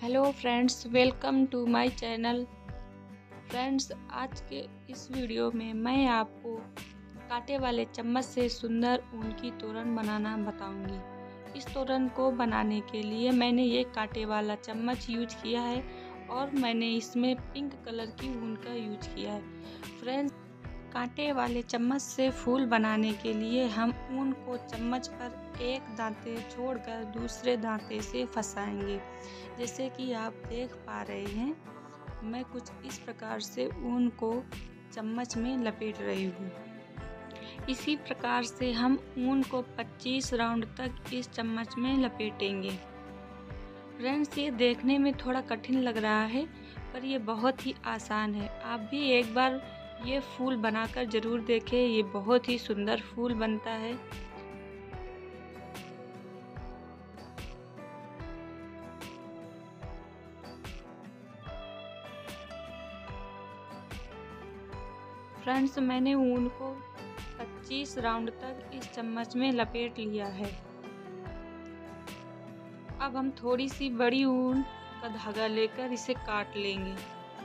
Hello friends, welcome to my channel. Friends, आज के इस वीडियो में मैं आपको कांटे वाले चम्मच से सुंदर ऊन की तोरण बनाना बताऊंगी। इस तोरण को बनाने के लिए मैंने ये कांटे वाला चम्मच यूज किया है और मैंने इसमें पिंक कलर की ऊन का यूज किया है। फ्रेंड्स, कांटे वाले चम्मच से फूल बनाने के लिए हम ऊन को चम्मच पर एक दांते छोड़कर दूसरे दांते से फंसाएंगे। जैसे कि आप देख पा रहे हैं, मैं कुछ इस प्रकार से ऊन को चम्मच में लपेट रही हूँ। इसी प्रकार से हम ऊन को 25 राउंड तक इस चम्मच में लपेटेंगे। फ्रेंड्स, ये देखने में थोड़ा कठिन लग रहा है, पर ये बहुत ही आसान है। आप भी एक बार ये फूल बनाकर ज़रूर देखें। ये बहुत ही सुंदर फूल बनता है। फ्रेंड्स, मैंने ऊन को 25 राउंड तक इस चम्मच में लपेट लिया है। अब हम थोड़ी सी बड़ी ऊन का धागा लेकर इसे काट लेंगे।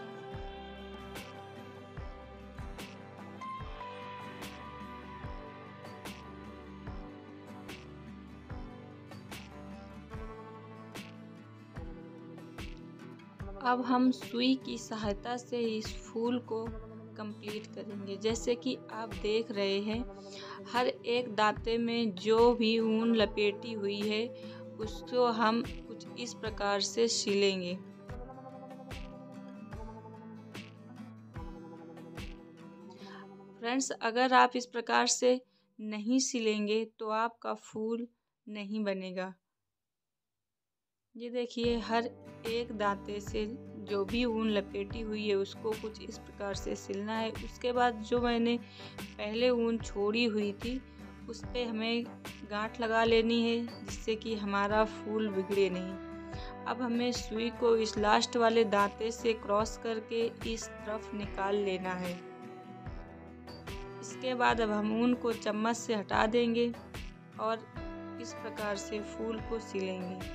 अब हम सुई की सहायता से इस फूल को कंप्लीट करेंगे। जैसे कि आप देख रहे हैं, हर एक दांते में जो भी ऊन लपेटी हुई है उसको हम कुछ इस प्रकार से सिलेंगे। फ्रेंड्स, अगर आप इस प्रकार से नहीं सिलेंगे तो आपका फूल नहीं बनेगा। ये देखिए, हर एक दांते से जो भी ऊन लपेटी हुई है उसको कुछ इस प्रकार से सिलना है। उसके बाद जो मैंने पहले ऊन छोड़ी हुई थी उस पे हमें गांठ लगा लेनी है, जिससे कि हमारा फूल बिगड़े नहीं। अब हमें सुई को इस लास्ट वाले दांते से क्रॉस करके इस तरफ निकाल लेना है। इसके बाद अब हम ऊन को चम्मच से हटा देंगे और इस प्रकार से फूल को सिलेंगे।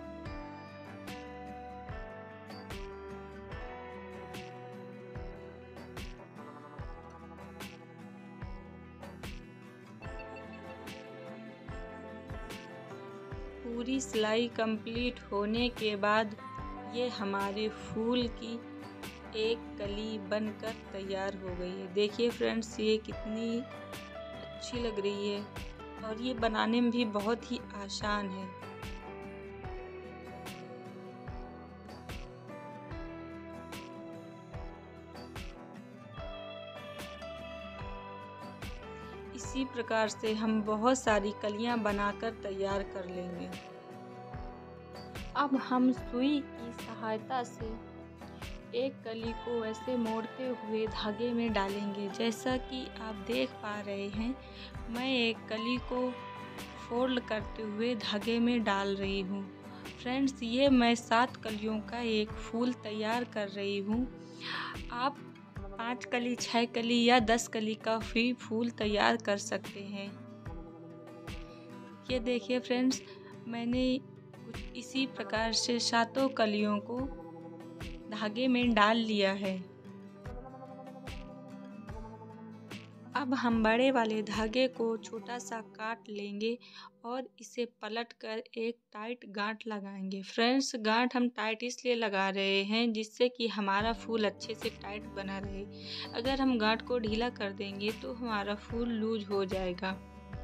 पूरी सिलाई कंप्लीट होने के बाद ये हमारे फूल की एक कली बनकर तैयार हो गई है। देखिए फ्रेंड्स, ये कितनी अच्छी लग रही है और ये बनाने में भी बहुत ही आसान है। इसी प्रकार से हम बहुत सारी कलियां बनाकर तैयार कर लेंगे। अब हम सुई की सहायता से एक कली को ऐसे मोड़ते हुए धागे में डालेंगे। जैसा कि आप देख पा रहे हैं, मैं एक कली को फोल्ड करते हुए धागे में डाल रही हूँ। फ्रेंड्स, ये मैं 7 कलियों का एक फूल तैयार कर रही हूँ। आप 5 कली, 6 कली या 10 कली का भी फूल तैयार कर सकते हैं। ये देखिए फ्रेंड्स, मैंने कुछ इसी प्रकार से 7 कलियों को धागे में डाल लिया है। अब हम बड़े वाले धागे को छोटा सा काट लेंगे और इसे पलटकर एक टाइट गांठ लगाएंगे। फ्रेंड्स, गांठ हम टाइट इसलिए लगा रहे हैं जिससे कि हमारा फूल अच्छे से टाइट बना रहे। अगर हम गांठ को ढीला कर देंगे तो हमारा फूल लूज हो जाएगा।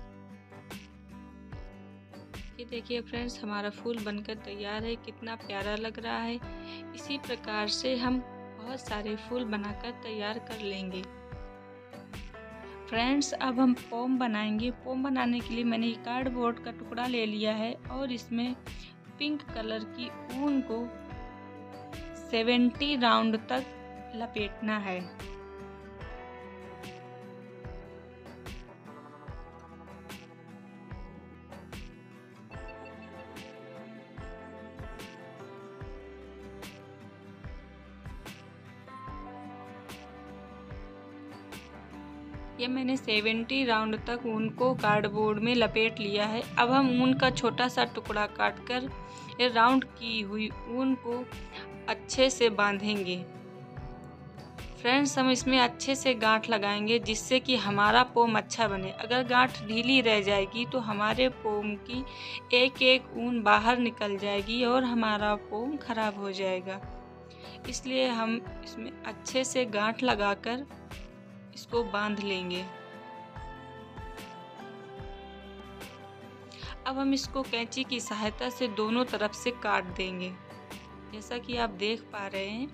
ये देखिए फ्रेंड्स, हमारा फूल बनकर तैयार है। कितना प्यारा लग रहा है। इसी प्रकार से हम बहुत सारे फूल बनाकर तैयार कर लेंगे। फ्रेंड्स, अब हम पोम बनाएंगे। पोम बनाने के लिए मैंने कार्डबोर्ड का टुकड़ा ले लिया है और इसमें पिंक कलर की ऊन को 70 राउंड तक लपेटना है। ये मैंने 70 राउंड तक ऊन को कार्डबोर्ड में लपेट लिया है। अब हम ऊन का छोटा सा टुकड़ा काटकर ये राउंड की हुई ऊन को अच्छे से बांधेंगे। फ्रेंड्स, हम इसमें अच्छे से गांठ लगाएंगे जिससे कि हमारा पोम अच्छा बने। अगर गांठ ढीली रह जाएगी तो हमारे पोम की एक एक ऊन बाहर निकल जाएगी और हमारा पोम खराब हो जाएगा। इसलिए हम इसमें अच्छे से गांठ लगाकर इसको बांध लेंगे। अब हम इसको कैंची की सहायता से दोनों तरफ से काट देंगे, जैसा कि आप देख पा रहे हैं।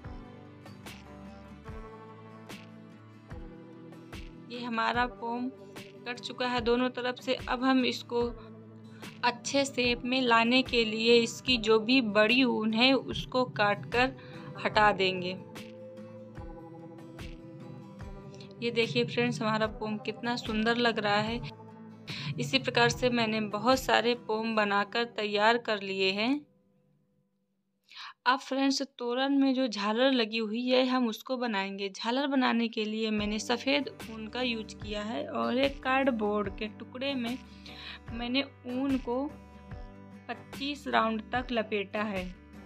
ये हमारा पोम कट चुका है दोनों तरफ से। अब हम इसको अच्छे शेप में लाने के लिए इसकी जो भी बड़ी ऊन है उसको काटकर हटा देंगे। ये देखिए फ्रेंड्स, हमारा पोम कितना सुंदर लग रहा है। इसी प्रकार से मैंने बहुत सारे पोम बनाकर तैयार कर लिए हैं। अब फ्रेंड्स, तोरण में जो झालर लगी हुई है हम उसको बनाएंगे। झालर बनाने के लिए मैंने सफ़ेद ऊन का यूज किया है और एक कार्डबोर्ड के टुकड़े में मैंने ऊन को 25 राउंड तक लपेटा है।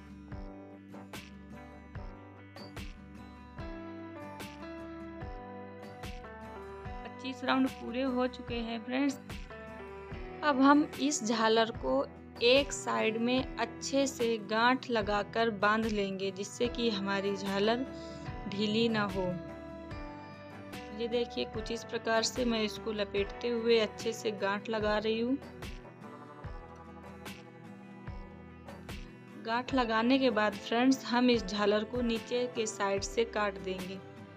25 राउंड पूरे हो चुके हैं फ्रेंड्स। अब हम इस झालर को एक साइड में अच्छे से गांठ लगाकर बांध लेंगे जिससे कि हमारी झालर ढीली ना हो। ये देखिए, कुछ इस प्रकार से मैं इसको लपेटते हुए अच्छे से गांठ लगा रही हूँ। गांठ लगाने के बाद फ्रेंड्स, हम इस झालर को नीचे के साइड से काट देंगे।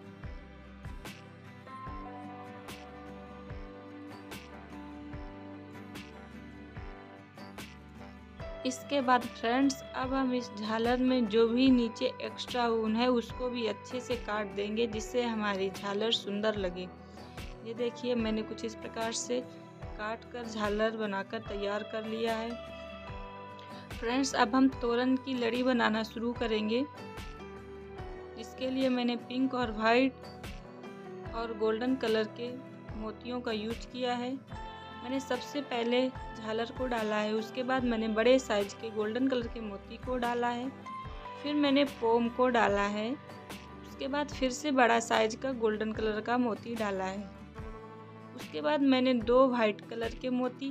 इसके बाद फ्रेंड्स, अब हम इस झालर में जो भी नीचे एक्स्ट्रा ऊन है उसको भी अच्छे से काट देंगे जिससे हमारी झालर सुंदर लगे। ये देखिए, मैंने कुछ इस प्रकार से काट कर झालर बनाकर तैयार कर लिया है। फ्रेंड्स, अब हम तोरण की लड़ी बनाना शुरू करेंगे। इसके लिए मैंने पिंक और वाइट और गोल्डन कलर के मोतियों का यूज किया है। मैंने सबसे पहले झालर को डाला है, उसके बाद मैंने बड़े साइज के गोल्डन कलर के मोती को डाला है, फिर मैंने पोम को डाला है, उसके बाद फिर से बड़ा साइज का गोल्डन कलर का मोती डाला है। उसके बाद मैंने 2 वाइट कलर के मोती,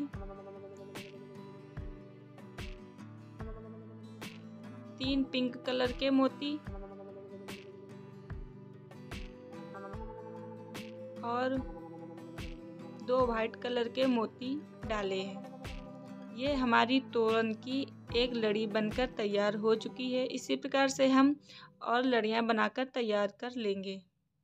3 पिंक कलर के मोती और 2 वाइट कलर के मोती डाले हैं। ये हमारी तोरण की एक लड़ी बनकर तैयार हो चुकी है। इसी प्रकार से हम और लड़ियां बनाकर तैयार कर लेंगे।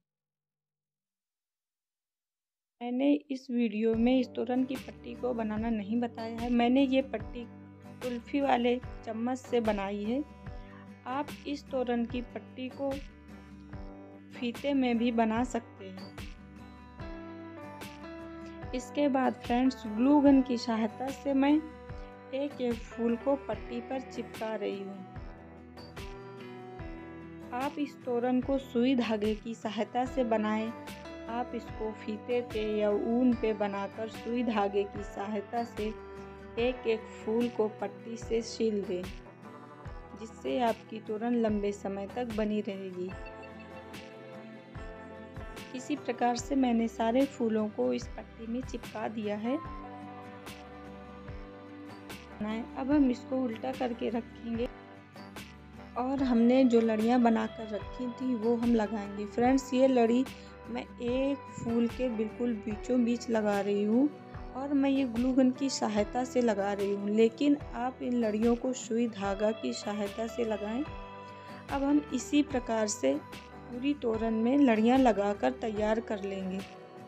मैंने इस वीडियो में इस तोरण की पट्टी को बनाना नहीं बताया है। मैंने ये पट्टी कुल्फी वाले चम्मच से बनाई है। आप इस तोरण की पट्टी को फीते में भी बना सकते हैं। इसके बाद फ्रेंड्स, ग्लू गन की सहायता से मैं एक एक फूल को पट्टी पर चिपका रही हूँ। आप इस तोरण को सुई धागे की सहायता से बनाएं। आप इसको फीते पे या ऊन पे बनाकर सुई धागे की सहायता से एक एक फूल को पट्टी से सिल दें, जिससे आपकी तोरण लंबे समय तक बनी रहेगी। इसी प्रकार से मैंने सारे फूलों को इस पट्टी में चिपका दिया है। अब हम इसको उल्टा करके रखेंगे और हमने जो लड़ियां बनाकर रखी थी वो हम लगाएंगे। फ्रेंड्स, ये लड़ी मैं एक फूल के बिल्कुल बीचों बीच लगा रही हूँ और मैं ये ग्लू गन की सहायता से लगा रही हूँ, लेकिन आप इन लड़ियों को सुई धागा की सहायता से लगाएं। अब हम इसी प्रकार से पूरी तोरण में लड़ियां लगाकर तैयार कर लेंगे।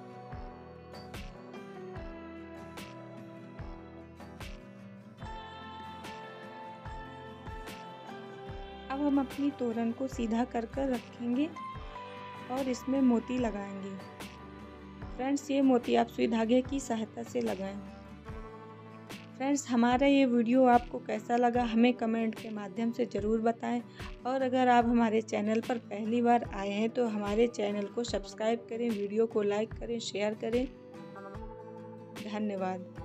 अब हम अपनी तोरण को सीधा कर रखेंगे और इसमें मोती लगाएंगे। फ्रेंड्स, ये मोती आप सुई धागे की सहायता से लगाएं। फ्रेंड्स, हमारा ये वीडियो आपको कैसा लगा हमें कमेंट के माध्यम से ज़रूर बताएं। और अगर आप हमारे चैनल पर पहली बार आए हैं तो हमारे चैनल को सब्सक्राइब करें, वीडियो को लाइक करें, शेयर करें। धन्यवाद।